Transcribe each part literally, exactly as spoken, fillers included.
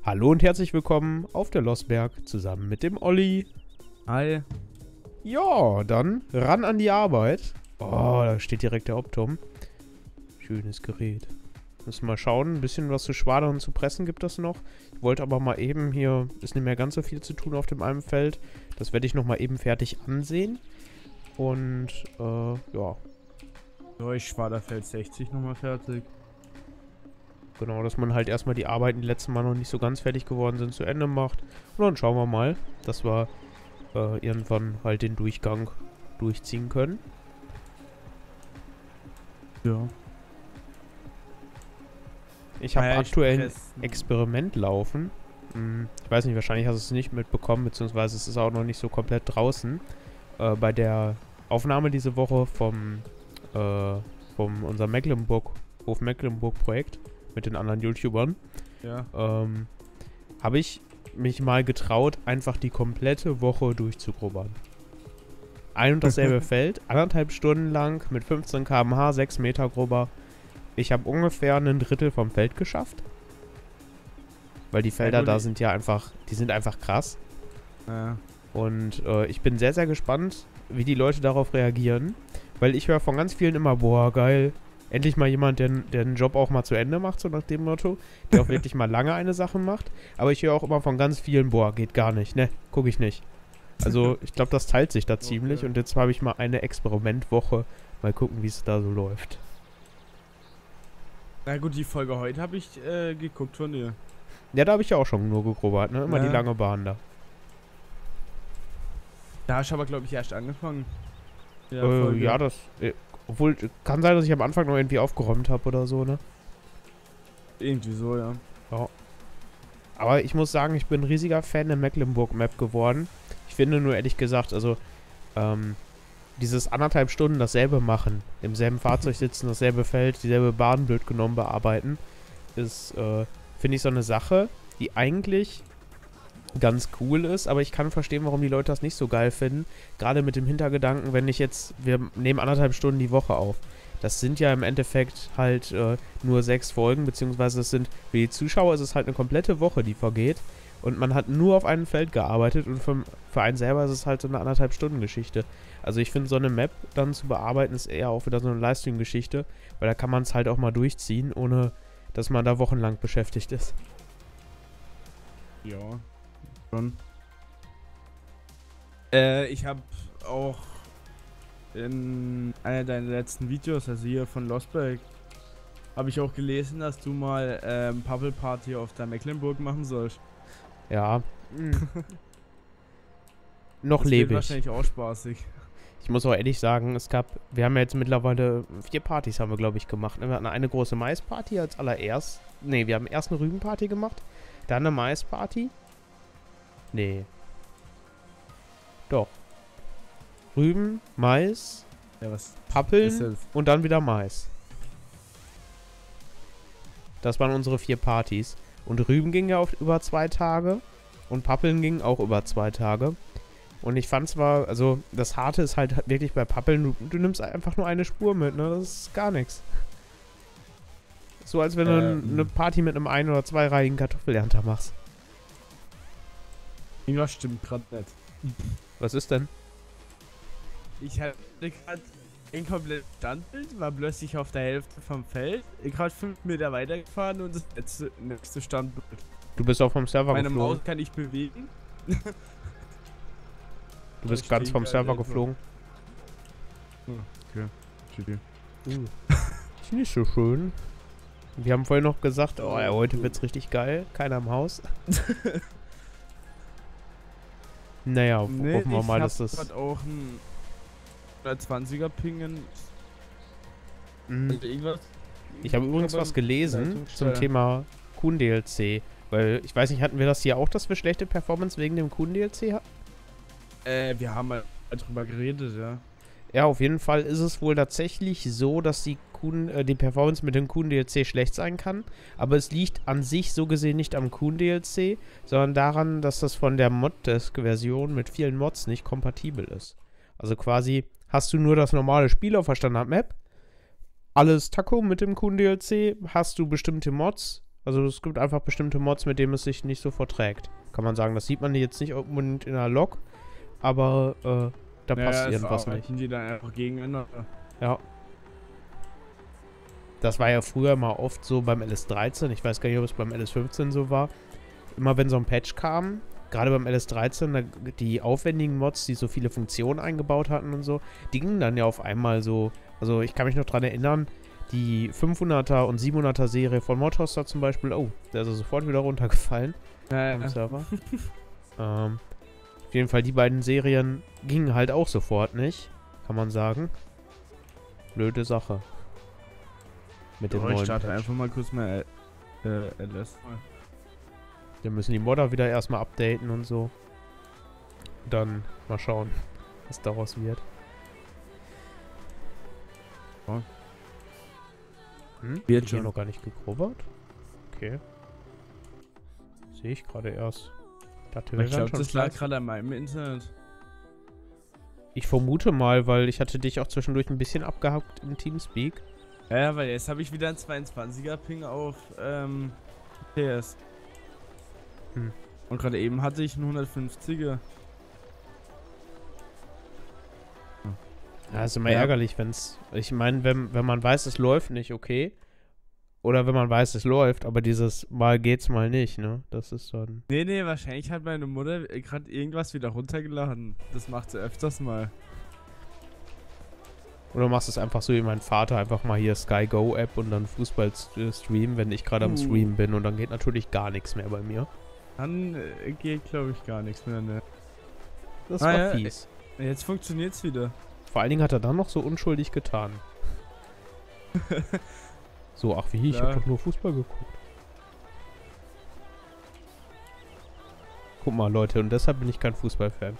Hallo und herzlich willkommen auf der Losberg zusammen mit dem Olli. Hi. Ja, dann ran an die Arbeit. Oh, da steht direkt der Optum. Schönes Gerät. Müssen wir mal schauen, ein bisschen was zu schwadern und zu pressen gibt es noch. Ich wollte aber mal eben hier, ist nicht mehr ganz so viel zu tun auf dem einen Feld. Das werde ich noch mal eben fertig ansehen. Und, äh, ja. So, ich Schwaderfeld sechzig nochmal fertig. Genau, dass man halt erstmal die Arbeiten, die letzten Mal noch nicht so ganz fertig geworden sind, zu Ende macht. Und dann schauen wir mal, dass wir äh, irgendwann halt den Durchgang durchziehen können. Ja. Ich habe Naja, aktuell ein pressen. Experiment laufen. Hm, ich weiß nicht, wahrscheinlich hast du es nicht mitbekommen, beziehungsweise es ist auch noch nicht so komplett draußen. Äh, bei der Aufnahme diese Woche vom, äh, vom unser Mecklenburg, Hof Mecklenburg Projekt mit den anderen YouTubern, Ja. ähm, habe ich mich mal getraut, einfach die komplette Woche durchzugrubbern. Ein und dasselbe Feld, anderthalb Stunden lang mit fünfzehn Kilometer pro Stunde, sechs Meter Grubber. Ich habe ungefähr ein Drittel vom Feld geschafft. Weil die Felder gut, da ich- sind ja einfach, die sind einfach krass. Ja. Und äh, ich bin sehr, sehr gespannt, wie die Leute darauf reagieren. Weil ich höre von ganz vielen immer, boah, geil. Endlich mal jemand, der, der den Job auch mal zu Ende macht, so nach dem Motto. Der auch wirklich mal lange eine Sache macht. Aber ich höre auch immer von ganz vielen, boah, geht gar nicht. Ne, gucke ich nicht. Also ich glaube, das teilt sich da ziemlich. Okay. Und jetzt habe ich mal eine Experimentwoche. Mal gucken, wie es da so läuft. Na gut, die Folge heute habe ich äh, geguckt von dir. Ja, da habe ich ja auch schon nur gegrubbert, ne? Immer Ja. die lange Bahn da. Da hast du aber, glaube ich, erst angefangen. Ja, Äh, ja, das. Äh, obwohl, kann sein, dass ich am Anfang noch irgendwie aufgeräumt habe oder so, ne? Irgendwie so, ja. Aber ich muss sagen, ich bin ein riesiger Fan der Mecklenburg-Map geworden. Ich finde nur ehrlich gesagt, also, ähm, dieses anderthalb Stunden dasselbe machen, im selben Fahrzeug sitzen, dasselbe Feld, dieselbe Bahn blöd genommen bearbeiten, ist, äh, finde ich so eine Sache, die eigentlich ganz cool ist, aber ich kann verstehen, warum die Leute das nicht so geil finden. Gerade mit dem Hintergedanken, wenn ich jetzt, wir nehmen anderthalb Stunden die Woche auf. Das sind ja im Endeffekt halt äh, nur sechs Folgen, beziehungsweise es sind, für die Zuschauer ist es halt eine komplette Woche, die vergeht. Und man hat nur auf einem Feld gearbeitet und für, für einen selber ist es halt so eine anderthalb Stunden Geschichte. Also ich finde, so eine Map dann zu bearbeiten ist eher auch wieder so eine Livestream-Geschichte, weil da kann man es halt auch mal durchziehen, ohne dass man da wochenlang beschäftigt ist. Ja. Schon. Äh, ich habe auch in einer deiner letzten Videos, also hier von Losberg, habe ich auch gelesen, dass du mal ähm, Puppel Party auf der Mecklenburg machen sollst. Ja. Noch Das wird lebe ich. wahrscheinlich auch spaßig. Ich muss auch ehrlich sagen, es gab, wir haben ja jetzt mittlerweile vier Partys, haben wir glaube ich gemacht. Wir hatten eine große Maisparty als allererst. Ne, wir haben erst eine Rübenparty gemacht, dann eine Maisparty. Nee. Doch. Rüben, Mais, Ja, was ist Pappeln das? und dann wieder Mais. Das waren unsere vier Partys. Und Rüben ging ja auf über zwei Tage und Pappeln ging auch über zwei Tage. Und ich fand zwar, also das Harte ist halt wirklich bei Pappeln, du, du nimmst einfach nur eine Spur mit, ne? Das ist gar nichts. So als wenn du Ähm. eine Party mit einem ein- oder zweireihigen Kartoffelernter machst. Irgendwas stimmt gerade nicht. Was ist denn? Ich hatte gerade ein komplettes Standbild, war plötzlich auf der Hälfte vom Feld, gerade fünf Meter weitergefahren und das letzte, nächste Standbild. Du bist auch vom Server Meine geflogen. Maus kann ich bewegen. Du bist ich ganz stehe vom gerade Server irgendwo. geflogen. Okay. G G. Uh. Ist nicht so schön. Wir haben vorhin noch gesagt, oh ja, heute wird's richtig geil. Keiner im Haus. Naja, ho- Nee, hoffen wir ich mal, hab dass das... grad auch ein hundertzwanziger Pingen. Mm. Irgendwas. Ich habe übrigens was gelesen zum Leitungssteuer. Thema Kuhn-D L C. Weil, ich weiß nicht, hatten wir das hier auch, dass wir schlechte Performance wegen dem Kuhn-D L C hatten? Äh, wir haben mal drüber geredet, ja. Ja, auf jeden Fall ist es wohl tatsächlich so, dass die, Kuhn, äh, die Performance mit dem Kuhn-D L C schlecht sein kann. Aber es liegt an sich so gesehen nicht am Kuhn-D L C, sondern daran, dass das von der Mod-Desk-Version mit vielen Mods nicht kompatibel ist. Also quasi hast du nur das normale Spiel auf der Standard-Map, alles Taco mit dem Kuhn-D L C, hast du bestimmte Mods, Also es gibt einfach bestimmte Mods, mit denen es sich nicht so verträgt. Kann man sagen. Das sieht man jetzt nicht unbedingt in der Log, aber äh, da Naja, passt es irgendwas arbeiten nicht. die dann einfach gegeneinander. Ja. Das war ja früher mal oft so beim L S dreizehn. Ich weiß gar nicht, ob es beim L S fünfzehn so war. Immer wenn so ein Patch kam, gerade beim L S dreizehn, da, die aufwendigen Mods, die so viele Funktionen eingebaut hatten und so, die gingen dann ja auf einmal so. Also ich kann mich noch dran erinnern, die fünfhunderter und siebenhunderter Serie von Modhoster zum Beispiel, oh, der ist ja sofort wieder runtergefallen Ja, am ja. Server. ähm, auf jeden Fall, die beiden Serien gingen halt auch sofort nicht, kann man sagen. Blöde Sache. Mit dem Oh, ich neuen starte Patch. einfach mal kurz mal äh, L S. Wir müssen die Modder wieder erstmal updaten und so. Dann mal schauen, was daraus wird. Oh. Hm? Wird Hab ich hier schon. noch gar nicht gegrubbert? Okay. Sehe ich gerade erst. Dachte, wir Ich wären glaube, schon das lag fleißig. gerade an meinem Internet. Ich vermute mal, weil ich hatte dich auch zwischendurch ein bisschen abgehackt im Teamspeak. Ja, ja, weil jetzt habe ich wieder einen zweiundzwanziger Ping auf ähm, P S. Hm. Und gerade eben hatte ich einen hundertfünfziger. Ja, ist immer Ja. ärgerlich, wenn's. Ich meine, wenn, wenn man weiß, es läuft nicht, okay. Oder wenn man weiß, es läuft, aber dieses Mal geht's mal nicht, ne? Das ist dann. Nee, nee, wahrscheinlich hat meine Mutter gerade irgendwas wieder runtergeladen. Das macht sie öfters mal. Oder machst es einfach so wie mein Vater, einfach mal hier Sky Go App und dann Fußball äh, streamen, wenn ich gerade am Uh. Streamen bin und dann geht natürlich gar nichts mehr bei mir. Dann äh, geht, glaube ich, gar nichts mehr, ne? Das Ah, war ja, fies. Jetzt funktioniert's wieder. Vor allen Dingen hat er dann noch so unschuldig getan. So, ach wie, ich Klar. hab doch nur Fußball geguckt. Guck mal, Leute, und deshalb bin ich kein Fußballfan.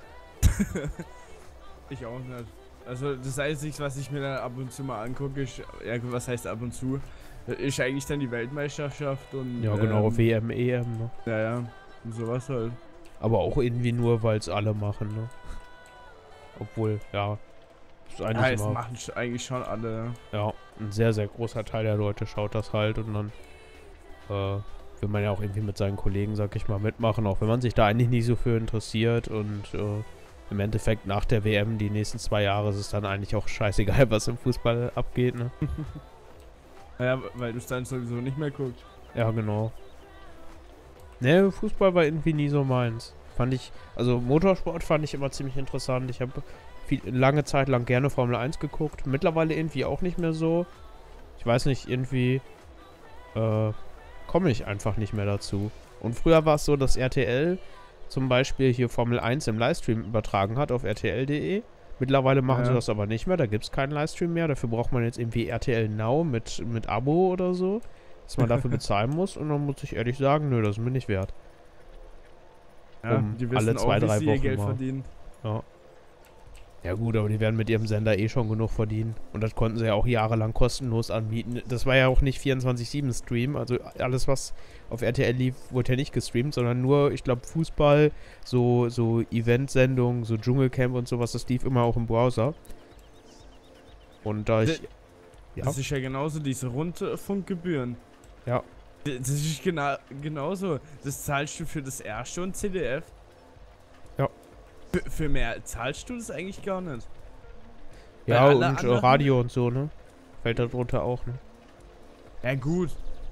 Ich auch nicht. Also das Einzige, was ich mir dann ab und zu mal angucke, ist, ja gut, was heißt ab und zu, ist eigentlich dann die Weltmeisterschaft und Ja, genau, ähm, W M, E M, ne? ja, ja, und sowas halt. Aber auch irgendwie nur, weil es alle machen, ne? Obwohl, ja, ist Ja, eigentlich es immer, machen sch- eigentlich schon alle. ja, ein sehr, sehr großer Teil der Leute schaut das halt und dann äh, will man ja auch irgendwie mit seinen Kollegen, sag ich mal, mitmachen, auch wenn man sich da eigentlich nicht so für interessiert und äh, im Endeffekt nach der W M die nächsten zwei Jahre ist es dann eigentlich auch scheißegal, was im Fußball abgeht, ne? Ja, weil du es dann sowieso nicht mehr guckst. Ja, genau. Ne, Fußball war irgendwie nie so meins. Fand ich, also Motorsport fand ich immer ziemlich interessant. Ich habe viel, lange Zeit lang gerne Formel eins geguckt. Mittlerweile irgendwie auch nicht mehr so. Ich weiß nicht, irgendwie äh, komme ich einfach nicht mehr dazu. Und früher war es so, dass R T L zum Beispiel hier Formel eins im Livestream übertragen hat auf R T L punkt de. Mittlerweile machen Ja. sie das aber nicht mehr. Da gibt es keinen Livestream mehr. Dafür braucht man jetzt irgendwie R T L Now mit, mit Abo oder so, dass man dafür bezahlen muss. Und dann muss ich ehrlich sagen, nö, das ist mir nicht wert. Ja, Um die wissen alle zwei, auch, wie drei sie ihr Wochen Geld mal. verdienen. Ja. Ja gut, aber die werden mit ihrem Sender eh schon genug verdienen. Und das konnten sie ja auch jahrelang kostenlos anbieten. Das war ja auch nicht vierundzwanzig sieben Stream. Also alles, was auf R T L lief, wurde ja nicht gestreamt, sondern nur, ich glaube, Fußball, so, so Eventsendungen, so Dschungelcamp und sowas, das lief immer auch im Browser. Und da ich... Ja, Das ist ja genauso diese Rundfunkgebühren. ja. Das ist genau, genauso. Das zahlst du für das erste und C D F. Ja. Für, für mehr zahlst du das eigentlich gar nicht. Ja, Weil und alle äh, anderen- Radio und so, ne? Fällt da drunter auch, ne? Ja, gut.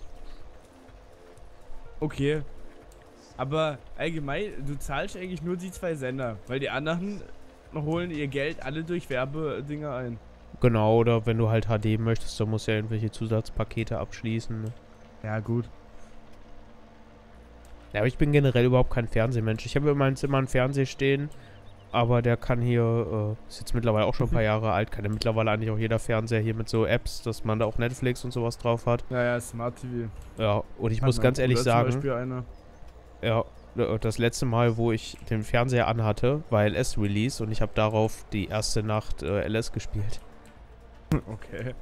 Okay. Aber allgemein, du zahlst eigentlich nur die zwei Sender, weil die anderen holen ihr Geld alle durch Werbedinger ein. Genau, oder wenn du halt H D möchtest, dann musst du ja irgendwelche Zusatzpakete abschließen, ne? Ja, gut. Ja, aber ich bin generell überhaupt kein Fernsehmensch. Ich habe in meinem Zimmer einen Fernseher stehen, aber der kann hier, äh, ist jetzt mittlerweile auch schon ein paar Jahre alt, kann ja mittlerweile eigentlich auch jeder Fernseher hier mit so Apps, dass man da auch Netflix und sowas drauf hat. Ja, ja, Smart T V. Ja, und ich Hat muss mein ganz ehrlich Bruder Zum sagen, Beispiel einer. ja, äh, das letzte Mal, wo ich den Fernseher anhatte, war L S-Release und ich habe darauf die erste Nacht äh, L S gespielt. Okay.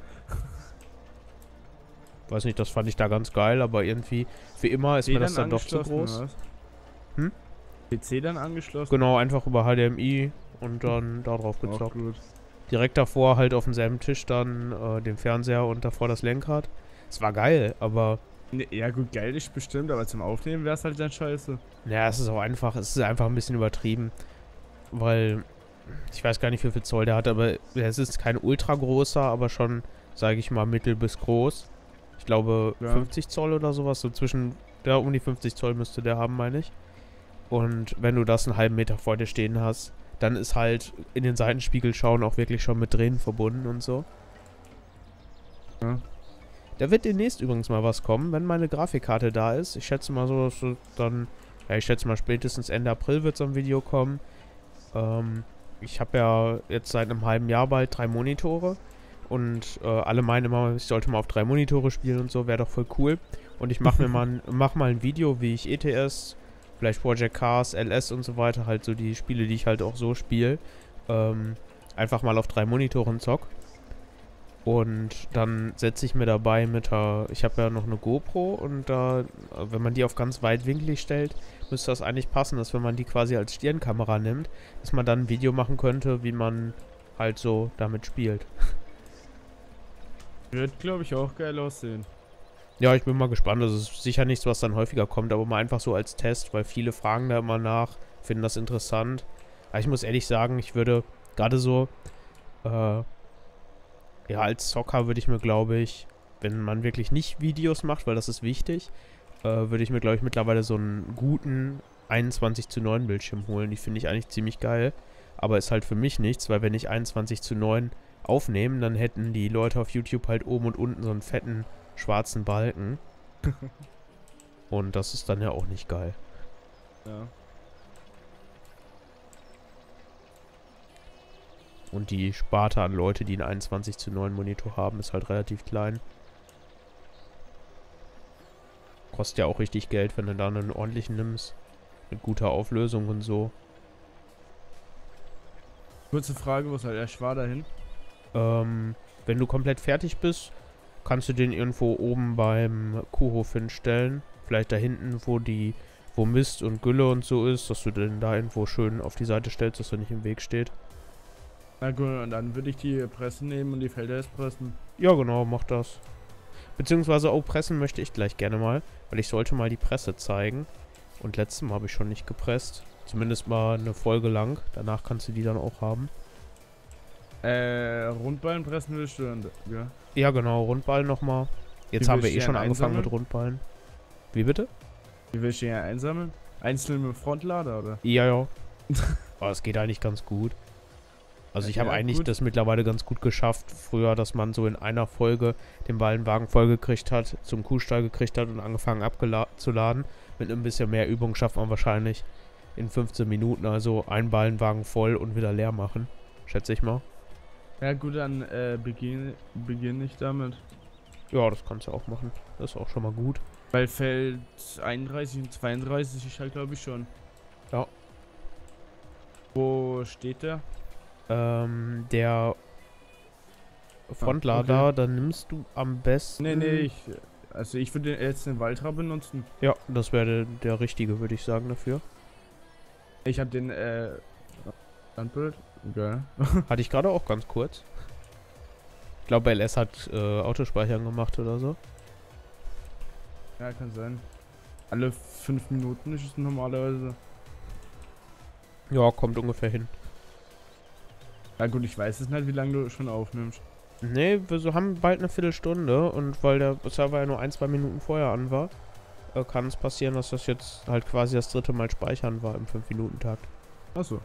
Weiß nicht, das fand ich da ganz geil, aber irgendwie, für immer ist P C mir das dann doch zu angeschlossen, groß. oder was? Hm? P C dann angeschlossen? Genau, einfach über H D M I und dann da drauf Auch gezockt. gut. Direkt davor halt auf demselben Tisch dann äh, den Fernseher und davor das Lenkrad. Es war geil, aber Ne, ja gut, geil ist bestimmt, aber zum Aufnehmen wäre es halt dann scheiße. Ja, es ist auch einfach, es ist einfach ein bisschen übertrieben, weil ich weiß gar nicht, wie viel Zoll der hat, aber es ist kein ultra großer, aber schon, sage ich mal, mittel bis groß. Ich glaube Ja. fünfzig Zoll oder sowas, so zwischen, ja, um die fünfzig Zoll müsste der haben, meine ich. Und wenn du das einen halben Meter vor dir stehen hast, dann ist halt in den Seitenspiegel schauen auch wirklich schon mit Drehen verbunden und so. Ja. Da wird demnächst übrigens mal was kommen, wenn meine Grafikkarte da ist. Ich schätze mal so, dass dann, ja, ich schätze mal spätestens Ende April wird so ein Video kommen. Ähm, ich habe ja jetzt seit einem halben Jahr bald drei Monitore und äh, alle meinen immer, ich sollte mal auf drei Monitore spielen und so, wäre doch voll cool. Und ich mache mir mal, ein, mach mal ein Video, wie ich E T S, vielleicht Project Cars, L S und so weiter, halt so die Spiele, die ich halt auch so spiele, ähm, einfach mal auf drei Monitoren zock. Und dann setze ich mir dabei mit der, ich habe ja noch eine GoPro und da, wenn man die auf ganz weitwinklig stellt, müsste das eigentlich passen, dass wenn man die quasi als Stirnkamera nimmt, dass man dann ein Video machen könnte, wie man halt so damit spielt. Wird, glaube ich, auch geil aussehen. Ja, ich bin mal gespannt. Das ist sicher nichts, was dann häufiger kommt, aber mal einfach so als Test, weil viele fragen da immer nach, finden das interessant. Aber ich muss ehrlich sagen, ich würde gerade so, äh, ja, als Zocker würde ich mir, glaube ich, wenn man wirklich nicht Videos macht, weil das ist wichtig, äh, würde ich mir, glaube ich, mittlerweile so einen guten einundzwanzig zu neun Bildschirm holen. Die finde ich eigentlich ziemlich geil, aber ist halt für mich nichts, weil wenn ich einundzwanzig zu neun aufnehme, dann hätten die Leute auf YouTube halt oben und unten so einen fetten schwarzen Balken. Und das ist dann ja auch nicht geil. Ja. Und die Sparte an Leute, die einen einundzwanzig zu neun Monitor haben, ist halt relativ klein. Kostet ja auch richtig Geld, wenn du da einen ordentlichen nimmst. Mit guter Auflösung und so. Kurze Frage, wo ist halt der Schwar dahin? Ähm, wenn du komplett fertig bist, kannst du den irgendwo oben beim Kuhhof hinstellen. Vielleicht da hinten, wo die, wo Mist und Gülle und so ist, dass du den da irgendwo schön auf die Seite stellst, dass er nicht im Weg steht. Na gut, und dann würde ich die Presse nehmen und die Felder erst pressen. Ja, genau, mach das. Beziehungsweise, oh, pressen möchte ich gleich gerne mal, weil ich sollte mal die Presse zeigen. Und letztes Mal habe ich schon nicht gepresst. Zumindest mal eine Folge lang. Danach kannst du die dann auch haben. Äh, Rundballen pressen willst du dann, ja? Ja, genau, Rundballen nochmal. Jetzt Wie haben wir willst eh du schon den angefangen mit einsammeln? Rundballen. Wie bitte? Wie willst du den einsammeln? Einzeln mit Frontlader, oder? Ja, ja. Aber es geht eigentlich ganz gut. Also ich Ja, habe eigentlich gut. das mittlerweile ganz gut geschafft, früher, dass man so in einer Folge den Ballenwagen vollgekriegt hat, zum Kuhstall gekriegt hat und angefangen abzuladen. Mit ein bisschen mehr Übung schafft man wahrscheinlich in fünfzehn Minuten, also einen Ballenwagen voll und wieder leer machen. Schätze ich mal. Ja gut, dann äh, beginne beginn ich damit. Ja, das kannst du auch machen. Das ist auch schon mal gut. Weil Feld einunddreißig und zweiunddreißig ist halt, glaube ich, schon. Ja. Wo steht der? Ähm, der Frontlader, okay. dann nimmst du am besten... Nee, nee, ich. Also ich würde jetzt den Waltra benutzen. Ja, das wäre der, der richtige, würde ich sagen, dafür. Ich habe den, äh. Standbild. Geil. Hatte ich gerade auch ganz kurz. Ich glaube, L S hat äh, Autospeichern gemacht oder so. Ja, kann sein. Alle fünf Minuten ist es normalerweise. Ja, kommt ungefähr hin. Ja gut, ich weiß es nicht, wie lange du schon aufnimmst. Nee, wir so haben bald eine Viertelstunde und weil der Server ja nur ein, zwei Minuten vorher an war, äh, kann es passieren, dass das jetzt halt quasi das dritte Mal speichern war im fünf Minuten Takt. Achso.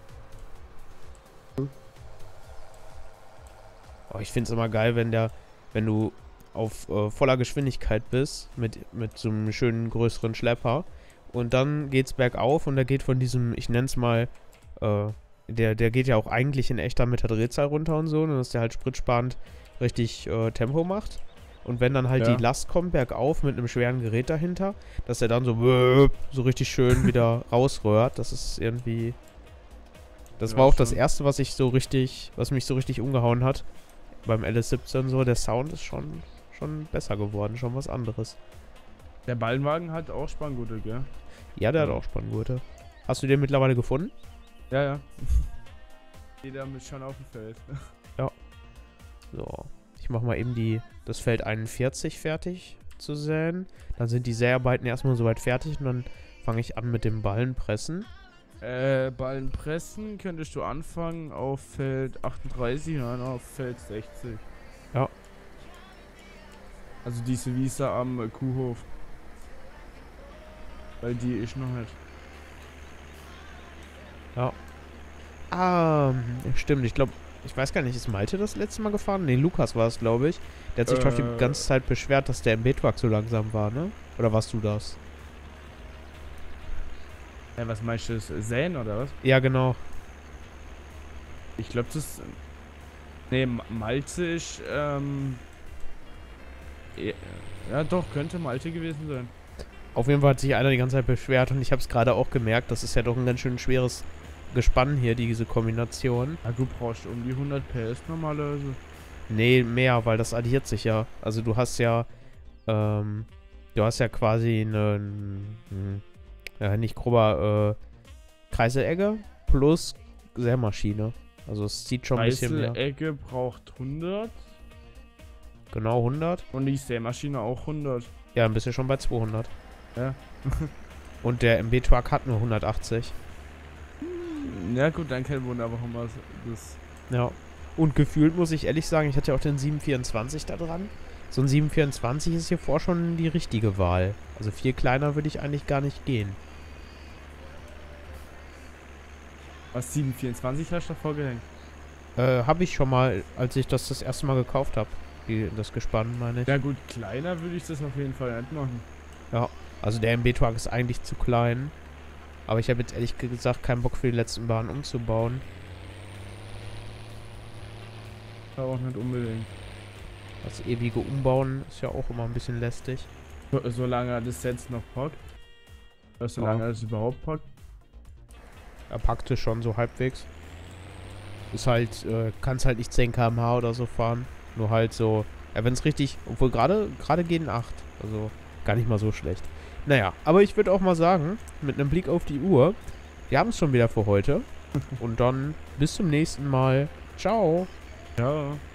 Oh, ich finde es immer geil, wenn der, wenn du auf äh, voller Geschwindigkeit bist, mit, mit so einem schönen größeren Schlepper und dann geht's bergauf und der geht von diesem, ich nenn's mal, äh, der, der geht ja auch eigentlich in echter mit der Drehzahl runter und so, und dass der halt spritsparend richtig äh, Tempo macht. Und wenn dann halt Ja. die Last kommt bergauf mit einem schweren Gerät dahinter, dass er dann so so richtig schön wieder rausrührt, das ist irgendwie... Das Ja, war auch das schon. erste, was ich so richtig, was mich so richtig umgehauen hat. Beim L S siebzehn so, der Sound ist schon, schon besser geworden, schon was anderes. Der Ballenwagen hat auch Spanngurte, gell? Ja, der Ja. hat auch Spanngurte. Hast du den mittlerweile gefunden? Ja, ja. Jeder mit schon auf dem Feld. So, ich mach mal eben die, das Feld einundvierzig fertig. zu säen. Dann sind die Säarbeiten erstmal soweit fertig und dann fange ich an mit dem Ballenpressen. Äh, Ballen pressen könntest du anfangen auf Feld achtunddreißig, nein, auf Feld sechzig. Ja. Also diese Wiese am äh, Kuhhof. Weil die ist noch nicht. Ja. Ah, stimmt. Ich glaube, ich weiß gar nicht, ist Malte das letzte Mal gefahren? Nee, Lukas war es, glaube ich. Der hat sich doch die Äh. ganze Zeit beschwert, dass der M B-Truck so langsam war, ne? Oder warst du das? Ja, was meinst du, das Säen oder was? Ja, genau. Ich glaube, das. Nee, Ma- Malte ist, ähm. eh- Ja, doch, könnte Malte gewesen sein. Auf jeden Fall hat sich einer die ganze Zeit beschwert und ich habe es gerade auch gemerkt, das ist ja doch ein ganz schön schweres Gespann hier, diese Kombination. Ja, du brauchst um die hundert P S normalerweise. Nee, mehr, weil das addiert sich ja. Also du hast ja, ähm, du hast ja quasi einen, ja, nicht grober, äh, Kreiselegge plus Sämaschine. Also es zieht schon ein bisschen mehr. Ecke braucht hundert Genau hundert. und die Sämaschine auch hundert. Ja, dann bist du schon bei zweihundert. Ja. Und der M B-Truck hat nur hundertachtzig. Ja gut, dann kein Wunder, warum das, das Ja. Und gefühlt muss ich ehrlich sagen, ich hatte ja auch den sieben vierundzwanzig da dran. So ein sieben vierundzwanzig ist hier vor schon die richtige Wahl. Also viel kleiner würde ich eigentlich gar nicht gehen. was sieben vierundzwanzig hast du davor gehängt. Äh, habe ich schon mal, als ich das das erste Mal gekauft habe. Das Gespann, meine ich. Ja gut, kleiner würde ich das auf jeden Fall nicht machen. Ja. Also der M B-Truck ist eigentlich zu klein. Aber ich habe jetzt ehrlich gesagt keinen Bock für die letzten Bahnen umzubauen. Aber auch nicht unbedingt. Das ewige Umbauen ist ja auch immer ein bisschen lästig. So, solange das Set noch packt. Oder solange Ja. es überhaupt packt. Er packte schon so halbwegs. Ist halt, äh, kannst halt nicht zehn Kilometer pro Stunde oder so fahren. Nur halt so, ja, wenn es richtig, obwohl gerade gerade gehen acht. Also gar nicht mal so schlecht. Naja, aber ich würde auch mal sagen, mit einem Blick auf die Uhr, wir haben es schon wieder für heute. Und dann bis zum nächsten Mal. Ciao. Ja.